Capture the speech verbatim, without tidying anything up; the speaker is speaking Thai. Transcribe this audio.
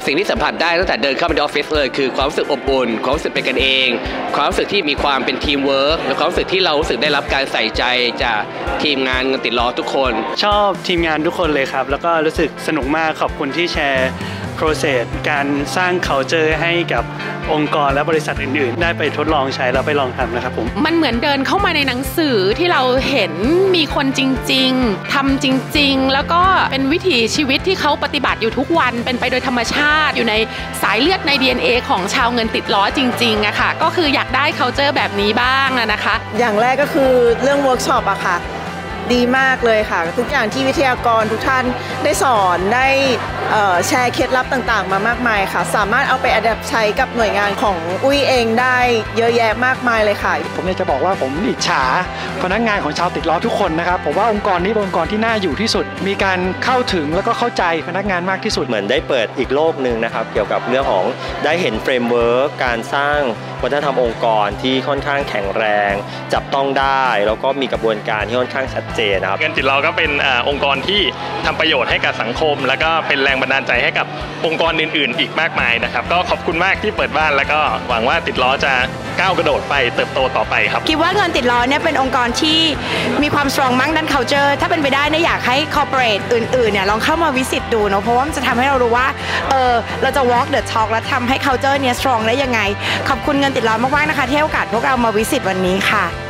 สิ่งที่สัมผัสได้ตั้งแต่เดินเข้ามาในออฟฟิศเลยคือความรู้สึกอบอุ่นความรู้สึกเป็นกันเองความรู้สึกที่มีความเป็นทีมเวิร์กและความรู้สึกที่เรารู้สึกได้รับการใส่ใจจากทีมงานเงินติดล้อทุกคนชอบทีมงานทุกคนเลยครับแล้วก็รู้สึกสนุกมากขอบคุณที่แชร์process การสร้าง culture ให้กับองค์กรและบริษัทอื่นๆได้ไปทดลองใช้แล้วไปลองทำนะครับผมมันเหมือนเดินเข้ามาในหนังสือที่เราเห็นมีคนจริงๆทำจริงๆแล้วก็เป็นวิถีชีวิตที่เขาปฏิบัติอยู่ทุกวันเป็นไปโดยธรรมชาติอยู่ในสายเลือดใน ดี เอ็น เอ ของชาวเงินติดล้อจริงๆอะค่ะก็คืออยากได้ culture แบบนี้บ้างนะคะอย่างแรกก็คือเรื่องเวิร์กช็อปอะค่ะดีมากเลยค่ะทุกอย่างที่วิทยากรทุกท่านได้สอนได้แชร์เคล็ดลับต่างๆมามากมายค่ะสามารถเอาไปอัดแอปใช้กับหน่วยงานของอุ้ยเองได้เยอะแยะมากมายเลยค่ะผมอยากจะบอกว่าผมอิจฉาพนักงานของชาวติดล้อทุกคนนะครับผมว่าองค์กรนี้เป็นองค์กรที่น่าอยู่ที่สุดมีการเข้าถึงแล้วก็เข้าใจพนักงานมากที่สุดเหมือนได้เปิดอีกโลกหนึ่งนะครับเกี่ยวกับเรื่องของได้เห็นเฟรมเวิร์กการสร้างวัฒนธรรมองค์กรที่ค่อนข้างแข็งแรงจับต้องได้แล้วก็มีกระบวนการที่ค่อนข้างชัดเจนนะครับเงินติดล้อก็เป็นองค์กรที่ทำประโยชน์ให้กับสังคมแล้วก็เป็นแรงบันดาลใจให้กับองค์กรอื่นๆอีกมากมายนะครับก็ขอบคุณมากที่เปิดบ้านแล้วก็หวังว่าติดล้อจะก้าวกระโดดไปเติบโตต่อไปครับคิดว่าเงินติดล้อเนี่ยเป็นองค์กรที่มีความ strong มั่งด้าน culture ถ้าเป็นไปได้เนี่ยอยากให้ corporate อื่นๆเนี่ยลองเข้ามาวิสิตดูเนาะเพราะว่ามันจะทำให้เรารู้ว่าเออเราจะ walk the talk และทำให้ culture เนี่ย strong ได้ยังไงขอบคุณเงินติดล้อมากๆนะคะที่ให้โอกาสพวกเรามาวิสิตวันนี้ค่ะ